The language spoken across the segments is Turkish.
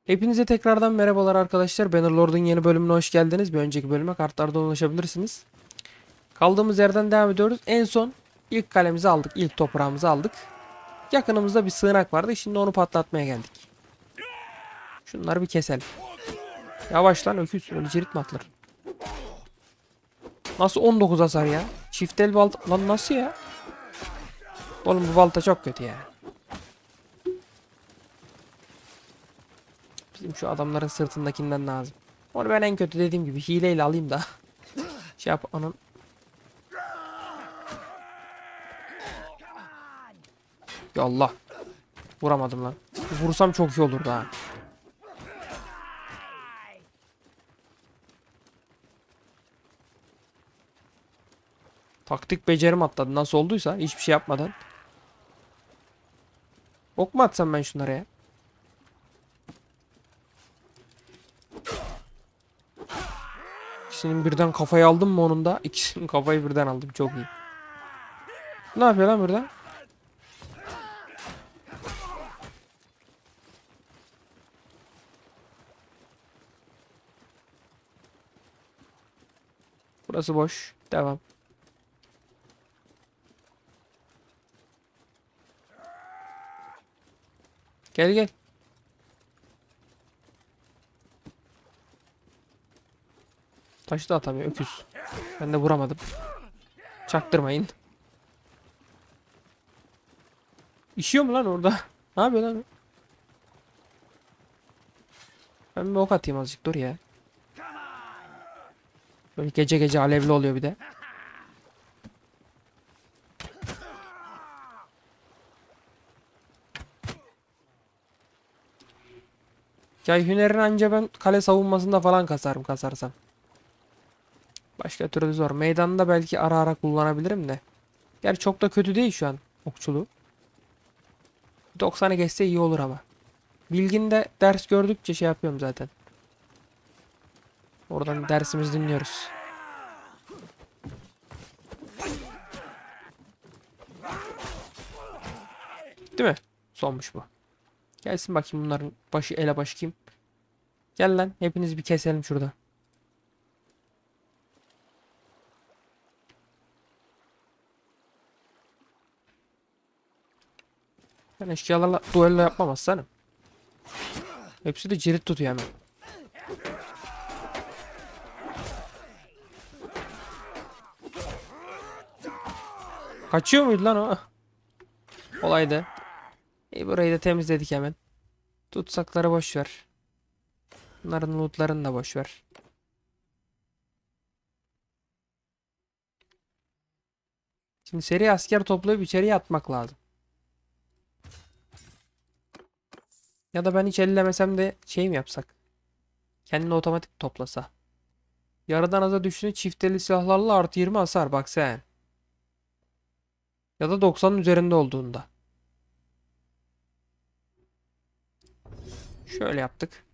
Hepinize tekrardan merhabalar arkadaşlar. Bannerlord'un yeni bölümüne hoş geldiniz. Bir önceki bölüme kartlardan ulaşabilirsiniz. Kaldığımız yerden devam ediyoruz. En son ilk kalemizi aldık. İlk toprağımızı aldık. Yakınımızda bir sığınak vardı. Şimdi onu patlatmaya geldik. Şunları bir keselim. Yavaş lan öküz. Öyle cirit mi atılır? Nasıl 19 hasar ya? Çift el balta. Lan nasıl ya? Oğlum bu balta çok kötü ya. Bizim şu adamların sırtındakinden lazım. Onu ben en kötü dediğim gibi hileyle alayım da. Şey yap onun. Ya Allah. Vuramadım lan. Vursam çok iyi olurdu ha. Taktik becerim atladı. Nasıl olduysa hiçbir şey yapmadan. Ok mu atsam ben şunlara ya? İkisinin birden kafayı aldım mı onun da? İkisinin kafayı birden aldım. Çok iyi. Ne yapıyor lan burada? Burası boş. Devam. Gel gel. Taşı da atamıyor. Öküz. Ben de vuramadım. Çaktırmayın. İşiyor mu lan orada? Ne yapıyor lan? Ben bir ok atayım azıcık. Dur ya. Böyle gece gece alevli oluyor bir de. Yay hünerini anca ben kale savunmasında falan kasarım kasarsam. Başka türlü zor. Meydanda belki ara ara kullanabilirim de. Gerçi çok da kötü değil şu an okçuluğu. 90'ı geçse iyi olur ama. Bilginde ders gördükçe şey yapıyorum zaten. Oradan dersimizi dinliyoruz. Değil mi? Sonmuş bu. Gelsin bakayım bunların başı elebaşı kim? Gel lan hepinizi bir keselim şurada. Ben eşkıyalarla duello yapmam aslanım. Hepsi de cirit tutuyor hemen. Kaçıyor muydu lan o? Olaydı. İyi burayı da temizledik hemen. Tutsakları boş ver. Bunların lootlarını da boş ver. Şimdi seri asker toplayıp içeriye atmak lazım. Ya da ben hiç ellemesem de şey mi yapsak? Kendini otomatik toplasa. Yarıdan aza düştüğünü çifteli silahlarla artı 20 hasar bak sen. Ya da 90'ın üzerinde olduğunda. Şöyle yaptık.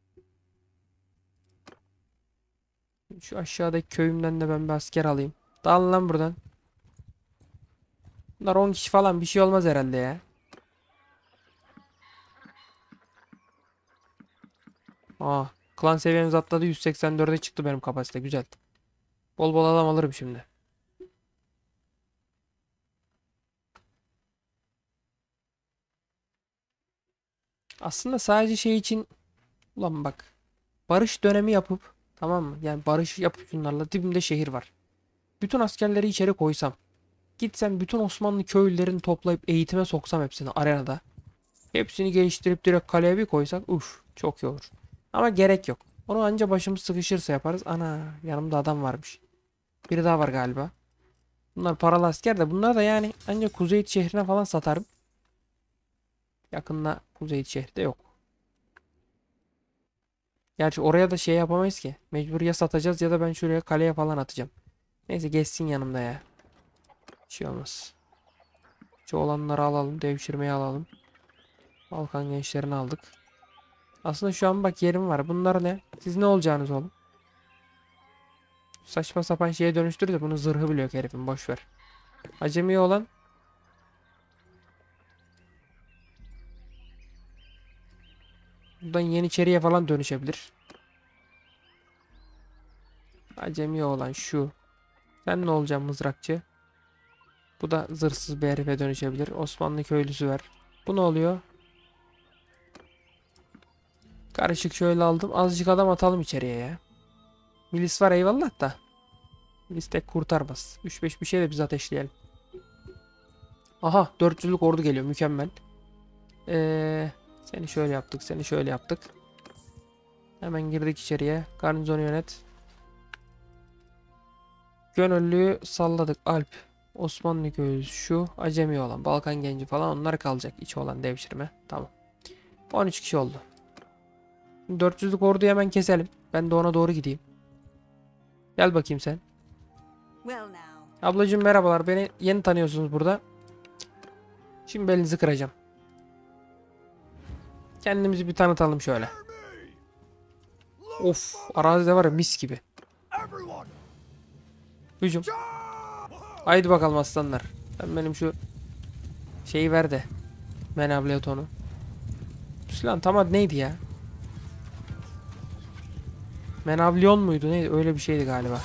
Şu aşağıdaki köyümden de ben bir asker alayım. Dağılın lan buradan. Bunlar 10 kişi falan bir şey olmaz herhalde ya. Aa, klan seviyemiz atladı 184'e çıktı benim kapasite güzel. Bol bol adam alırım şimdi. Aslında sadece şey için ulan bak barış dönemi yapıp tamam mı? Yani barış yapıp şunlarla dibimde şehir var. Bütün askerleri içeri koysam. Gitsem bütün Osmanlı köylülerini toplayıp eğitime soksam hepsini arenada. Hepsini geliştirip direkt kaleye bir koysak uf çok iyi olur. Ama gerek yok. Onu anca başımız sıkışırsa yaparız. Ana yanımda adam varmış. Biri daha var galiba. Bunlar paralı asker de bunlar da yani ancak Kuzeyit şehrine falan satarım. Yakında Kuzeyit şehri yok. Gerçi oraya da şey yapamayız ki. Mecbur ya satacağız ya da ben şuraya kaleye falan atacağım. Neyse geçsin yanımda ya. Bir şey olmaz. Şu olanları alalım. Devşirmeyi alalım. Balkan gençlerini aldık. Aslında şu an bak yerim var. Bunlar ne? Siz ne olacaksınız oğlum? Saçma sapan şeye dönüştürür de bunun zırhı bile yok herifin. Boş ver. Acemi olan Buradan Yeniçeriye falan dönüşebilir. Acemi olan şu. Sen ne olacaksın mızrakçı? Bu da zırhsız bir herife dönüşebilir. Osmanlı köylüsü ver. Bu ne oluyor? Karışık şöyle aldım. Azıcık adam atalım içeriye ya. Milis var eyvallah da. Milis tek kurtarmaz. 3-5 bir şey de biz ateşleyelim. Aha 400'lük ordu geliyor. Mükemmel. Seni şöyle yaptık. Seni şöyle yaptık. Hemen girdik içeriye. Garnizonu yönet. Gönüllüyü salladık. Alp. Osmanlı köylüsü şu. Acemi olan. Balkan genci falan. Onlar kalacak. İçi olan devşirme. Tamam. 13 kişi oldu. 400'lük orduyu hemen keselim. Ben de ona doğru gideyim. Gel bakayım sen. Ablacığım merhabalar. Beni yeni tanıyorsunuz burada. Şimdi belinizi kıracağım. Kendimizi bir tanıtalım şöyle. Of, arazide var ya mis gibi. Hücum. Haydi bakalım aslanlar. Sen benim şu şeyi ver de. Menableotonu. Silah tam adı neydi ya? Menavlion muydu neydi? Öyle bir şeydi galiba.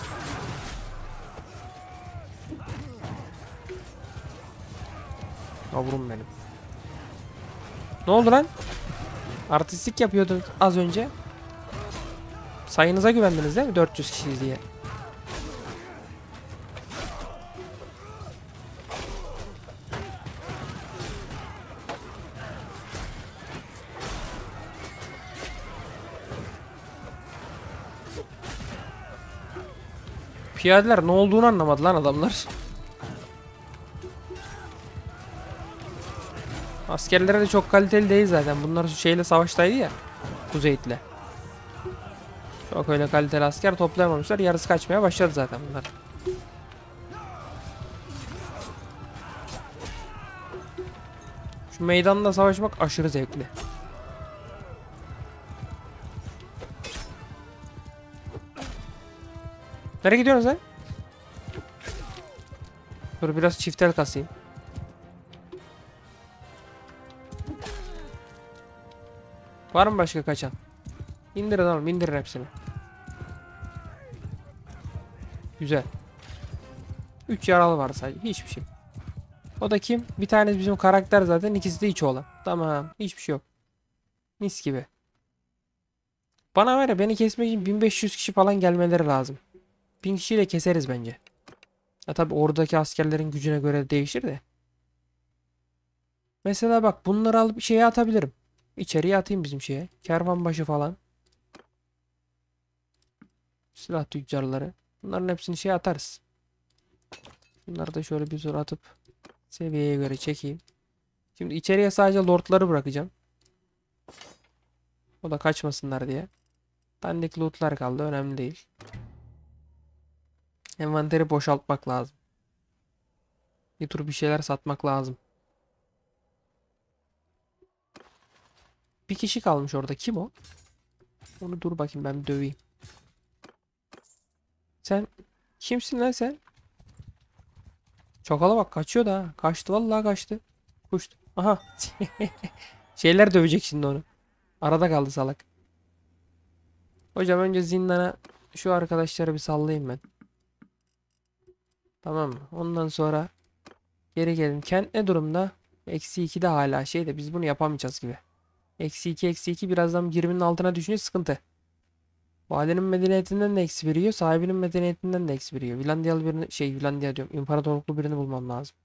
Yavrum benim. Ne oldu lan? Artistik yapıyordun az önce. Sayınıza güvendiniz değil mi? 400 kişiyiz diye. Piyadeler ne olduğunu anlamadı lan adamlar. Askerlere de çok kaliteli değil zaten. Bunlar şeyle savaştaydı ya. Kuzeyit'le. Çok öyle kaliteli asker toplayamamışlar. Yarısı kaçmaya başladı zaten bunlar. Şu meydanda savaşmak aşırı zevkli. Nereye gidiyorsunuz lan? Dur biraz çiftel kasayım. Var mı başka kaçan? İndirin oğlum, indirin hepsini. Güzel. 3 yaralı var sadece. Hiçbir şey. O da kim? Bir tanesi bizim karakter zaten. İkisi de içi olan. Tamam. Hiçbir şey yok. Mis gibi. Bana var ya beni kesmek için 1500 kişi falan gelmeleri lazım. 1000 kişiyle keseriz bence. Ya tabi oradaki askerlerin gücüne göre değişir de. Mesela bak bunları alıp şeye atabilirim. İçeriye atayım bizim şeye. Kervanbaşı falan. Silah tüccarları. Bunların hepsini şeye atarız. Bunları da şöyle bir zor atıp seviyeye göre çekeyim. Şimdi içeriye sadece lordları bırakacağım. O da kaçmasınlar diye. Dandik lootlar kaldı. Önemli değil. Envanteri boşaltmak lazım. Bir tur bir şeyler satmak lazım. Bir kişi kalmış orada. Kim o? Onu dur bakayım ben bir döveyim. Sen kimsin lan sen? Çakala bak kaçıyor da ha. Kaçtı vallahi kaçtı. Kuştu. Aha. Şeyler dövecek şimdi onu. Arada kaldı salak. Hocam önce zindana şu arkadaşları bir sallayayım ben. Tamam mı? Ondan sonra geri gelin. Kent ne durumda? -2 de hala şeyde biz bunu yapamayacağız gibi. -2 -2 birazdan 20'nin altına düşünce sıkıntı. Validenin medeniyetinden de eksi veriyor. Sahibinin medeniyetinden de eksi veriyor. Finlandiyalı birini Finlandiya diyorum. İmparatorluklu birini bulmam lazım.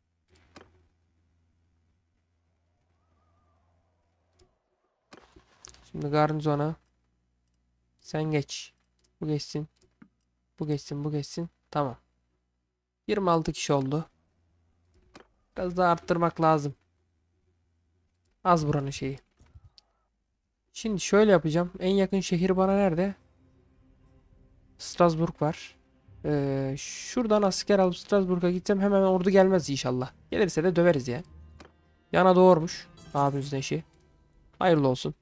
Şimdi garnizona. Sen geç. Bu geçsin. Bu geçsin. Bu geçsin. Tamam. 26 kişi oldu. Biraz daha arttırmak lazım. Az buranın şeyi. Şimdi şöyle yapacağım. En yakın şehir bana nerede? Strasbourg var. Şuradan asker alıp Strasbourg'a gitsem hemen ordu gelmez inşallah. Gelirse de döveriz ya. Yana doğurmuş. Abimizin eşi. Hayırlı olsun.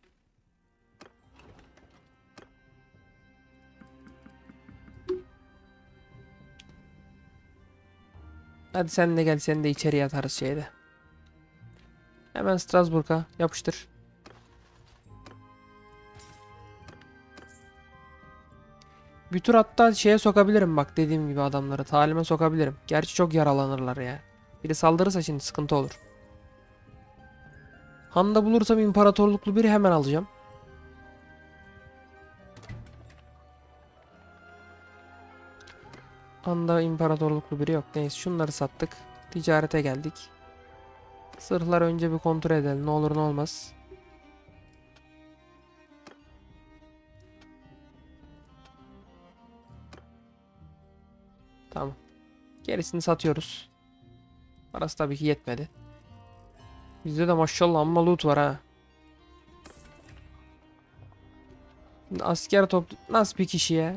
Hadi sen de gel, seni de içeriye atarız şeyde. Hemen Strasbourg'a yapıştır. Bir tur hatta şeye sokabilirim bak dediğim gibi adamları. Talime sokabilirim. Gerçi çok yaralanırlar ya. Biri saldırırsa şimdi sıkıntı olur. Han'da bulursam imparatorluklu biri hemen alacağım. Han'da imparatorluklu biri yok. Neyse şunları sattık. Ticarete geldik. Sırhlar önce bir kontrol edelim. Ne olur ne olmaz. Tamam. Gerisini satıyoruz. Parası tabii ki yetmedi. Bizde de maşallah amma loot var ha. Şimdi asker toplu... Nasıl bir kişiye?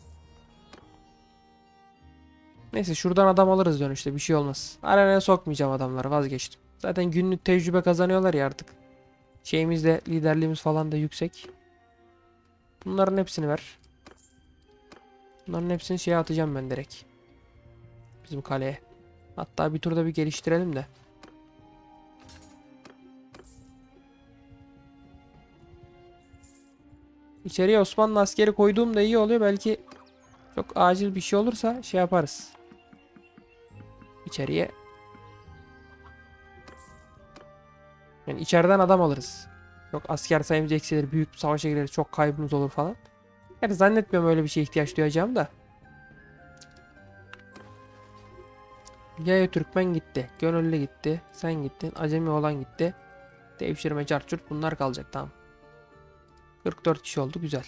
Neyse şuradan adam alırız dönüşte bir şey olmaz. Arenaya sokmayacağım adamları vazgeçtim. Zaten günlük tecrübe kazanıyorlar ya artık. Şeyimiz de liderliğimiz falan da yüksek. Bunların hepsini ver. Bunların hepsini şeye atacağım ben direkt. Bizim kaleye. Hatta bir turda bir geliştirelim de. İçeriye Osmanlı askeri koyduğumda iyi oluyor. Belki çok acil bir şey olursa şey yaparız. İçeriye. Yani içeriden adam alırız. Yok asker sayımız eksilir, büyük bir savaşa gireriz, çok kaybımız olur falan. Yani zannetmiyorum öyle bir şeye ihtiyaç duyacağım da. Yaya Türkmen gitti. Gönüllü gitti. Sen gittin. Acemi olan gitti. Devşirme, çarçurt bunlar kalacak tamam. 44 kişi oldu güzel.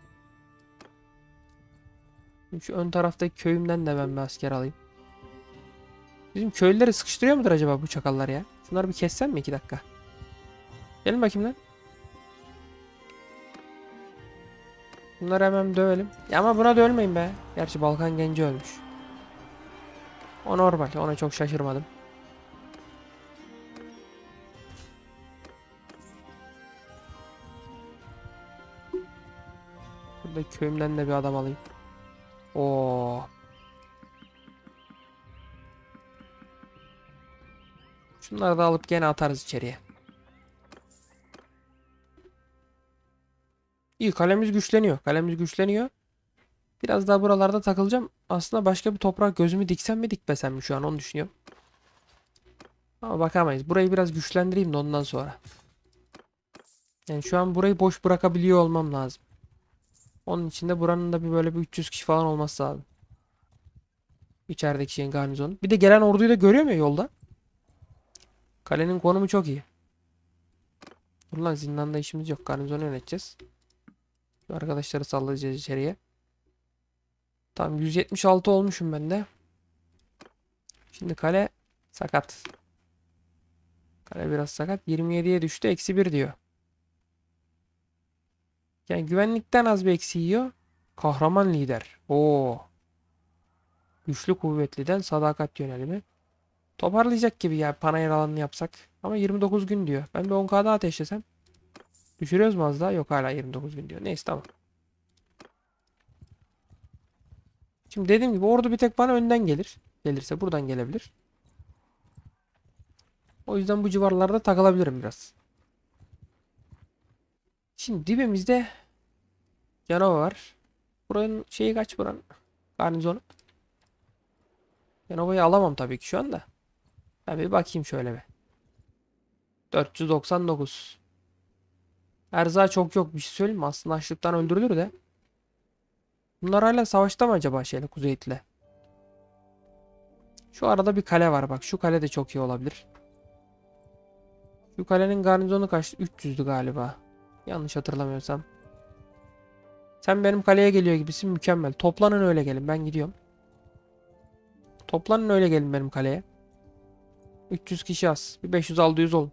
Şimdi şu ön taraftaki köyümden de ben bir asker alayım. Bizim köylüleri sıkıştırıyor mudur acaba bu çakallar ya? Şunları bir kessem mi 2 dakika? Gelin bakayım lan. Bunları hemen dövelim. Ya ama buna da ölmeyin be. Gerçi Balkan genci ölmüş. O normal. Ona çok şaşırmadım. Burada köyümden de bir adam alayım. Oo. Şunları da alıp gene atarız içeriye. İyi kalemiz güçleniyor. Kalemiz güçleniyor. Biraz daha buralarda takılacağım. Aslında başka bir toprak gözümü diksem mi dikmesem mi şu an onu düşünüyorum. Ama bakamayız. Burayı biraz güçlendireyim de ondan sonra. Yani şu an burayı boş bırakabiliyor olmam lazım. Onun için de buranın da bir böyle bir 300 kişi falan olması lazım. İçerideki şeyin garnizonu. Bir de gelen orduyu da görüyor mu yolda? Kalenin konumu çok iyi. Dur lan zindanda işimiz yok. Garnizonu yöneteceğiz. Şu arkadaşları sallayacağız içeriye. Tamam 176 olmuşum ben de. Şimdi kale sakat. Kale biraz sakat. 27'ye düştü. Eksi 1 diyor. Yani güvenlikten az bir eksi yiyor. Kahraman lider. Oo. Güçlü kuvvetliden sadakat yönelimi. Toparlayacak gibi ya panayır alanını yapsak. Ama 29 gün diyor. Ben bir 10k daha ateşlesem. Düşürüyoruz mu az daha? Yok hala 29 gün diyor. Neyse tamam. Şimdi dediğim gibi ordu bir tek bana önden gelir. Gelirse buradan gelebilir. O yüzden bu civarlarda takılabilirim biraz. Şimdi dibimizde Canova var. Buranın şeyi kaç buranın? Garnizonu. Canova'yı alamam tabii ki şu anda. Ben bir bakayım şöyle bir. 499. Erza çok yok bir şey söyleyeyim mi? Aslında açlıktan öldürülür de. Bunlar hala savaşta mı acaba şeyle Kuzeyit'le? Şu arada bir kale var bak. Şu kale de çok iyi olabilir. Şu kalenin garnizonu kaçtı? 300'dü galiba. Yanlış hatırlamıyorsam. Sen benim kaleye geliyor gibisin. Mükemmel. Toplanın öyle gelin. Ben gidiyorum. Toplanın öyle gelin benim kaleye. 300 kişi az. Bir 500-600 olun.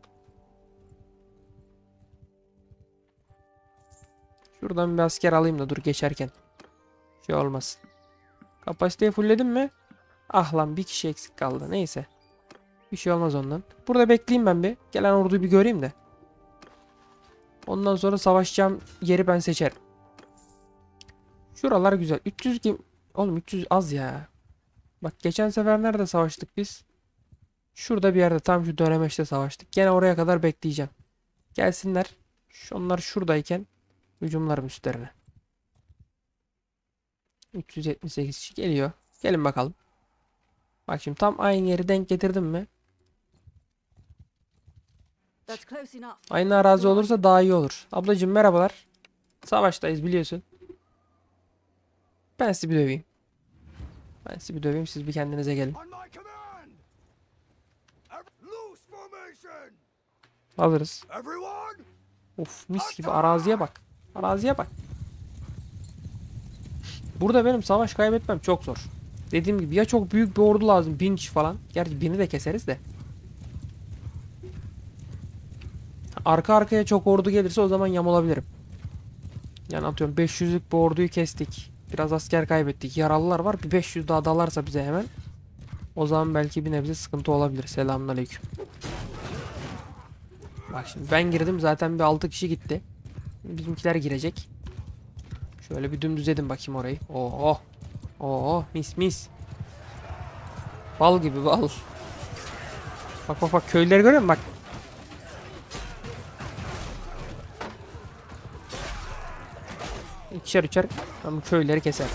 Şuradan bir asker alayım da dur geçerken. Şey olmasın. Kapasiteyi fullledim mi? Ah lan bir kişi eksik kaldı. Neyse. Bir şey olmaz ondan. Burada bekleyeyim ben bir. Gelen orduyu bir göreyim de. Ondan sonra savaşacağım yeri ben seçerim. Şuralar güzel. 300 kim? Oğlum 300 az ya. Bak geçen sefer nerede savaştık biz? Şurada bir yerde tam şu dönemeçte savaştık. Gene oraya kadar bekleyeceğim. Gelsinler. Onlar şuradayken hücumlarım üstlerine. 378 kişi geliyor. Gelin bakalım. Bak şimdi tam aynı yeri denk getirdim mi? That's close enough. Aynı arazi Go on. olursa daha iyi olur. Ablacığım merhabalar. Savaştayız biliyorsun. Ben sizi bir döveyim. Ben sizi bir döveyim. Siz bir kendinize gelin. On my command! Loose formation! Alırız. Everyone! Of mis gibi araziye bak. Araziye bak. Burada benim savaş kaybetmem çok zor. Dediğim gibi ya çok büyük bir ordu lazım. 1000 kişi falan. Gerçi 1000'i de keseriz de. Arka arkaya çok ordu gelirse o zaman yamulabilirim. Yani atıyorum 500'lük bir orduyu kestik. Biraz asker kaybettik. Yaralılar var. Bir 500 daha dalarsa bize hemen. O zaman belki bir nebze sıkıntı olabilir. Selamünaleyküm. Bak şimdi ben girdim zaten bir 6 kişi gitti. Bizimkiler girecek. Şöyle bir dümdüz edin bakayım orayı. Oo. Oo mis mis. Bal gibi bal. Bak bak bak köyleri görüyor musun? Bak. İkişer üçer ben bu köyleri keser.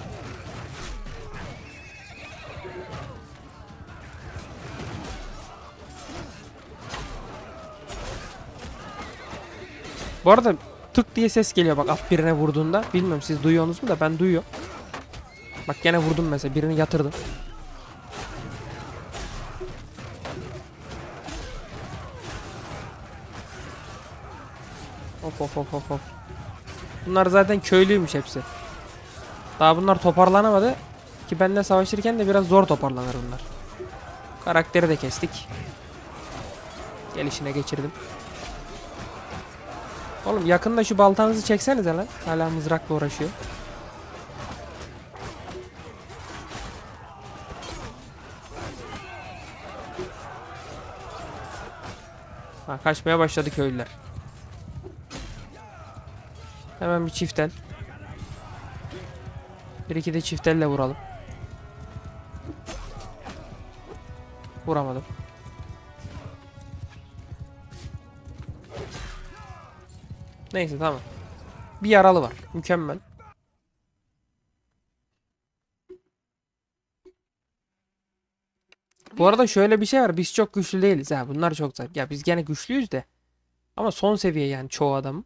Bu arada tık diye ses geliyor bak at birine vurduğunda. Bilmiyorum siz duyuyorsunuz mu da ben duyuyorum. Bak gene vurdum mesela birini yatırdım. Hop hop hop hop hop. Bunlar zaten köylüymüş hepsi. Daha bunlar toparlanamadı. Ki benimle savaşırken de biraz zor toparlanır bunlar. Karakteri de kestik. Gelişine geçirdim. Oğlum yakında şu baltanızı çeksenize lan. Hala mızrakla uğraşıyor. Ha, kaçmaya başladı köylüler. Hemen bir çiftel. Bir iki de çiftelle vuralım. Vuramadım. Neyse tamam. Bir yaralı var. Mükemmel. Bu arada şöyle bir şey var. Biz çok güçlü değiliz ha. Bunlar çok zayıf. Ya biz gene güçlüyüz de. Ama son seviye yani çoğu adam.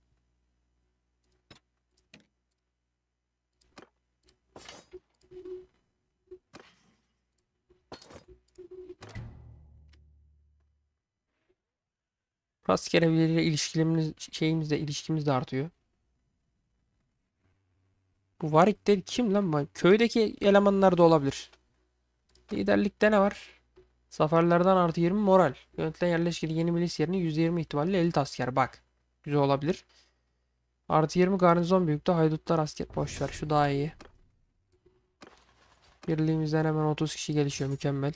Rastgele birileriyle ilişkimiz de artıyor. Bu Varik de kim lan bu? Köydeki elemanlar da olabilir. Liderlikte ne var? Zaferlerden artı 20 moral. Yönetilen yerleşkeli yeni milis yerine %20 ihtimalle elit asker. Bak. Güzel olabilir. Artı 20 garnizon büyüklüğü haydutlar asker. Boş ver şu daha iyi. Birliğimizden hemen 30 kişi gelişiyor. Mükemmel.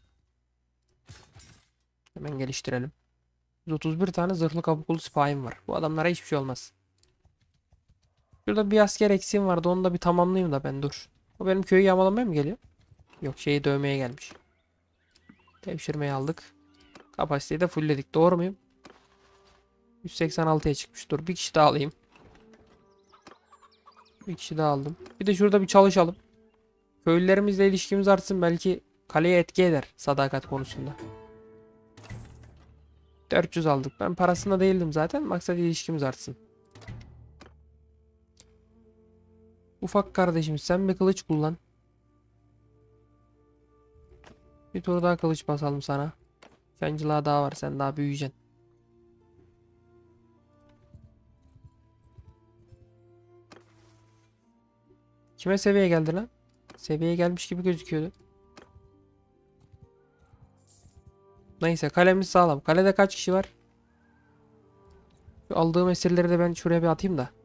Hemen geliştirelim. 131 tane zırhlı kabuklu sipahim var. Bu adamlara hiçbir şey olmaz. Şurada bir asker eksiğim vardı. Onu da bir tamamlayayım da ben dur. O benim köyü yağmalamaya mı geliyor? Yok şeyi dövmeye gelmiş. Devşirmeyi aldık. Kapasiteyi de fullledik. Doğru muyum? 186'ya çıkmış. Dur bir kişi daha alayım. Bir kişi daha aldım. Bir de şurada bir çalışalım. Köylülerimizle ilişkimiz artsın. Belki kaleye etki eder sadakat konusunda. 400 aldık. Ben parasında değildim zaten. Maksat ilişkimiz artsın. Ufak kardeşim sen bir kılıç kullan. Bir tur daha kılıç basalım sana. Yancılığa daha var. Sen daha büyüyeceksin. Kime seviye geldi lan? Seviyeye gelmiş gibi gözüküyordu. Neyse kalemiz sağlam. Kalede kaç kişi var? Şu aldığım esirleri de ben şuraya bir atayım da.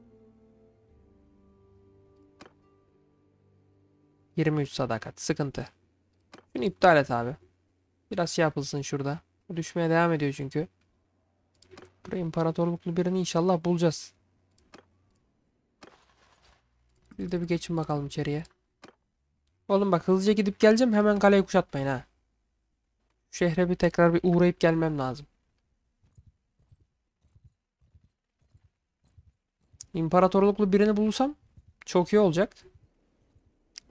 23 sadakat. Sıkıntı. Şunu iptal et abi. Biraz şey yapılsın şurada. Düşmeye devam ediyor çünkü. Buraya imparatorluklu birini inşallah bulacağız. Biz de bir geçin bakalım içeriye. Oğlum bak hızlıca gidip geleceğim. Hemen kaleyi kuşatmayın ha. Şehre bir tekrar bir uğrayıp gelmem lazım. İmparatorluklu birini bulursam çok iyi olacak.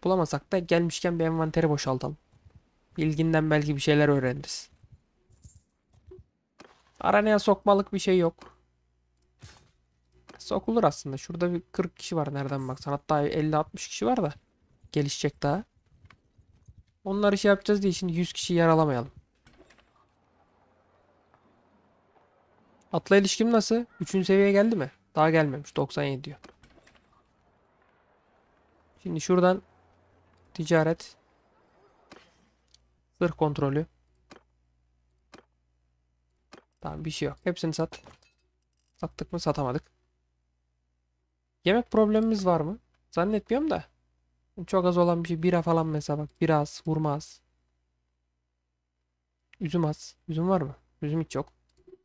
bulamasak da gelmişken bir envanteri boşaltalım. Bilginden belki bir şeyler öğreniriz. Aranaya sokmalık bir şey yok. Sokulur aslında. Şurada bir 40 kişi var nereden baksan. Hatta 50-60 kişi var da gelişecek daha. Onları şey yapacağız diye şimdi 100 kişi yaralamayalım. Atla ilişkim nasıl? 3. seviyeye geldi mi? Daha gelmemiş. 97 diyor. Şimdi şuradan ticaret. Zırh kontrolü. Tamam bir şey yok. Hepsini sat. Sattık mı? Satamadık. Yemek problemimiz var mı? Zannetmiyorum da. Çok az olan bir şey. Bira falan mesela bak. Bira az. Hurma az. Üzüm az. Üzüm var mı? Üzüm hiç yok.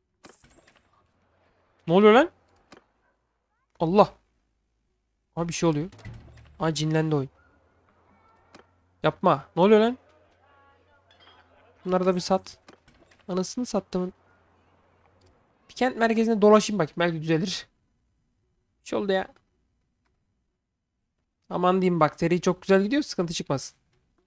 Ne oluyor lan? Allah. Abi bir şey oluyor. Aa cinlendi oyun. Yapma. Ne oluyor lan? Bunları da bir sat. Anasını sattımın. Bir kent merkezine dolaşayım bakayım. Belki düzelir. Bir şey oldu ya. Aman diyeyim bak. Seri çok güzel gidiyor. Sıkıntı çıkmasın.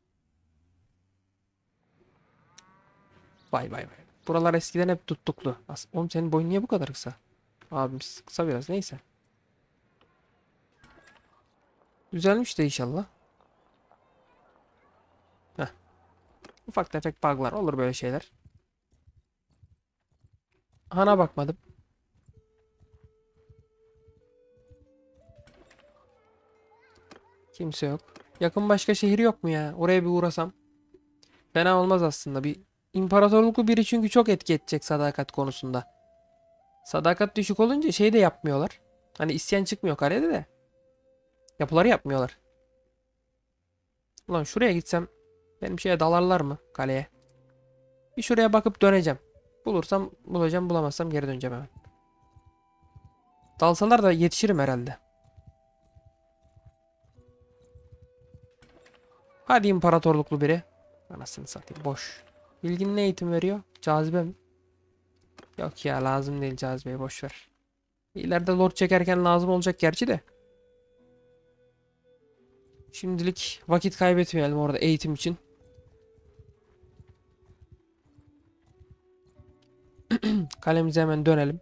Vay vay vay. Buralar eskiden hep tuttuklu. Oğlum senin boyun niye bu kadar kısa? Abimiz kısa biraz. Neyse. Düzelmiş de inşallah. Heh. Ufak tefek bug'lar olur böyle şeyler. Hana bakmadım. Kimse yok. Yakın başka şehir yok mu ya? Oraya bir uğrasam. Fena olmaz aslında. Bir imparatorluklu biri çünkü çok etki edecek sadakat konusunda. Sadakat düşük olunca şey de yapmıyorlar. Hani isyan çıkmıyor kalede de. Yapıları yapmıyorlar. Ulan şuraya gitsem benim şeye dalarlar mı kaleye? Bir şuraya bakıp döneceğim. Bulursam bulacağım, bulamazsam geri döneceğim hemen. Dalsalar da yetişirim herhalde. Hadi imparatorluklu biri. Anasını satayım boş. Bilgin ne eğitim veriyor? Cazibe mi? Yok ya lazım değil cazibeyi boş ver. İleride lord çekerken lazım olacak gerçi de. Şimdilik vakit kaybetmeyelim orada eğitim için. Kalemize hemen dönelim.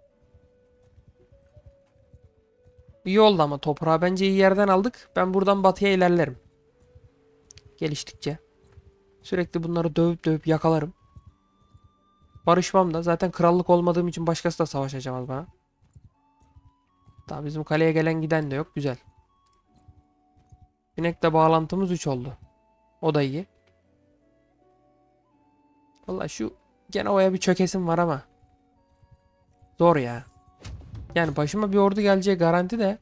İyi oldu ama toprağı bence iyi yerden aldık. Ben buradan batıya ilerlerim. Geliştikçe. Sürekli bunları dövüp dövüp yakalarım. Barışmam da. Zaten krallık olmadığım için başkası da savaşacağız bana. Tamam bizim kaleye gelen giden de yok. Güzel. Binekle bağlantımız 3 oldu. O da iyi. Vallahi şu Genova'ya bir çökesim var ama. Zor ya. Yani başıma bir ordu geleceği garanti de.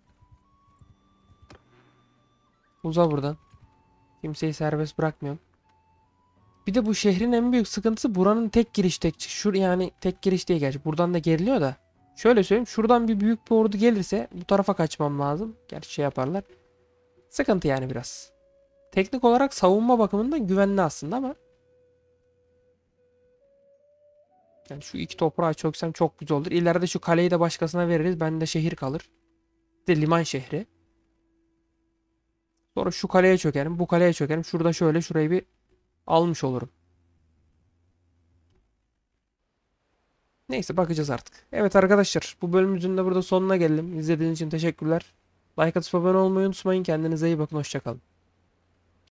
Uza buradan. Kimseyi serbest bırakmıyorum. Bir de bu şehrin en büyük sıkıntısı buranın tek giriş tek çıkış. Yani tek giriş değil gerçi. Buradan da geriliyor da. Şöyle söyleyeyim. Şuradan bir büyük bir ordu gelirse bu tarafa kaçmam lazım. Gerçi şey yaparlar. Sıkıntı yani biraz. Teknik olarak savunma bakımından güvenli aslında ama. Yani şu iki toprağı çöksem çok güzel olur. İleride şu kaleyi de başkasına veririz. Bende şehir kalır. Bir de liman şehri. Sonra şu kaleye çökerim. Bu kaleye çökerim. Şurada şöyle şurayı bir almış olurum. Neyse bakacağız artık. Evet arkadaşlar bu bölümümüzün de burada sonuna geldim. İzlediğiniz için teşekkürler. Like atıp abone olmayı unutmayın. Kendinize iyi bakın. Hoşça kalın.